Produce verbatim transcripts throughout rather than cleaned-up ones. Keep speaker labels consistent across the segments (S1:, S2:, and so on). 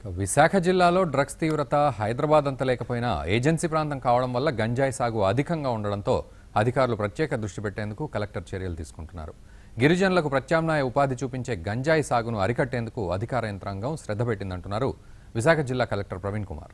S1: విశాఖ జిల్లాలో డ్రగ్స్ తీవ్రత హైదరాబాద్ అంత లేకపోయినా ఏజెన్సీ ప్రాంతం కావడం వల్ల గంజాయి సాగు అధికంగా ఉండడంతో అధికారులు ప్రత్యేక దృష్టి పెట్టేందుకు కలెక్టర్ చర్యలు తీసుకుంటున్నారు. గిరిజనులకు ప్రత్యామ్నాయ ఉపాధి చూపించే గంజాయి సాగును అరికట్టేందుకు అధికార యంత్రాంగం శ్రద్ధ పెట్టిందంటున్నారు విశాఖ జిల్లా కలెక్టర్ ప్రవీణ్ కుమార్.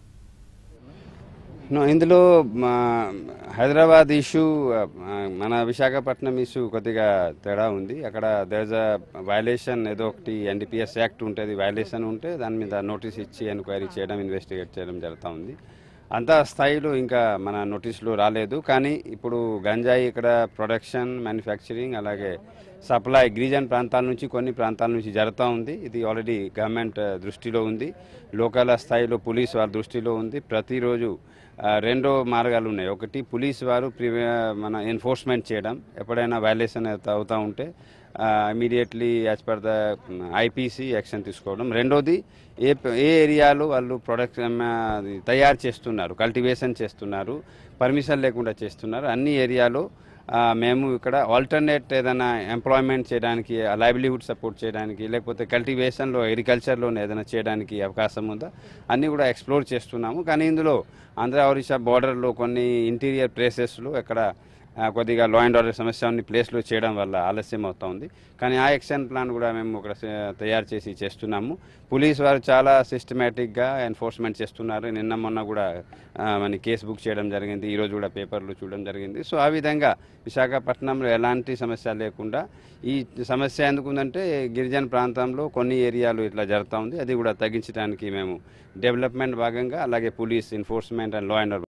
S2: ఇందులో హైదరాబాద్ ఇష్యూ మన విశాఖపట్నం ఇష్యూ కొద్దిగా తేడా ఉంది. అక్కడ దేర్ ఇస్ అ వైలేషన్, ఏదో ఒకటి ఎన్డీపీఎస్ యాక్ట్ ఉంటుంది, వైలేషన్ ఉంటే దాని మీద నోటీస్ ఇచ్చి ఎంక్వైరీ చేయడం, ఇన్వెస్టిగేట్ చేయడం జరుగుతూ ఉంది. అంత స్థాయిలో ఇంకా మన నోటీసులు రాలేదు. కానీ ఇప్పుడు గంజాయి ఇక్కడ ప్రొడక్షన్, మ్యానుఫ్యాక్చరింగ్, అలాగే సప్లై గిరిజన ప్రాంతాల నుంచి కొన్ని ప్రాంతాల నుంచి జరుగుతూ ఉంది. ఇది ఆల్రెడీ గవర్నమెంట్ దృష్టిలో ఉంది, లోకల్ స్థాయిలో పోలీస్ వారి దృష్టిలో ఉంది. ప్రతిరోజు రెండో మార్గాలు ఉన్నాయి. ఒకటి పోలీస్ వారు మన ఎన్ఫోర్స్మెంట్ చేయడం, ఎప్పుడైనా వైలేషన్ అవుతూ ఉంటే immediately as per the IPC action తీసుకోవడం. రెండోది ఏ ఏ ఏరియాలో వాళ్ళు ప్రొడక్ట్ తయారు చేస్తున్నారు, కల్టివేషన్ చేస్తున్నారు, పర్మిషన్ లేకుండా చేస్తున్నారు, అన్ని ఏరియాలో మేము ఇక్కడ ఆల్టర్నేట్ ఏదైనా ఎంప్లాయ్మెంట్ చేయడానికి, లైవ్లీహుడ్ సపోర్ట్ చేయడానికి, లేకపోతే కల్టివేషన్లో అగ్రికల్చర్లో ఏదైనా చేయడానికి అవకాశం ఉందా అన్నీ కూడా ఎక్స్ప్లోర్ చేస్తున్నాము. కానీ ఇందులో ఆంధ్ర ఒరిస్సా బార్డర్లో కొన్ని ఇంటీరియర్ ప్లేసెస్లో ఎక్కడ కొద్దిగా లా అండ్ ఆర్డర్ సమస్యని ప్లేస్లో చేయడం వల్ల ఆలస్యం అవుతూ ఉంది. కానీ ఆ యాక్షన్ ప్లాన్ కూడా మేము ఒక తయారు చేసి చేస్తున్నాము. పోలీస్ వారు చాలా సిస్టమేటిక్గా ఎన్ఫోర్స్మెంట్ చేస్తున్నారు. నిన్న మొన్న కూడా మన కేసు బుక్ చేయడం జరిగింది, ఈరోజు కూడా పేపర్లు చూడడం జరిగింది. సో ఆ విధంగా విశాఖపట్నంలో ఎలాంటి సమస్య లేకుండా, ఈ సమస్య ఎందుకుందంటే గిరిజన ప్రాంతంలో కొన్ని ఏరియాలు ఇట్లా జరుగుతూ ఉంది, అది కూడా తగ్గించడానికి మేము డెవలప్మెంట్ భాగంగా అలాగే police enforcement and law and order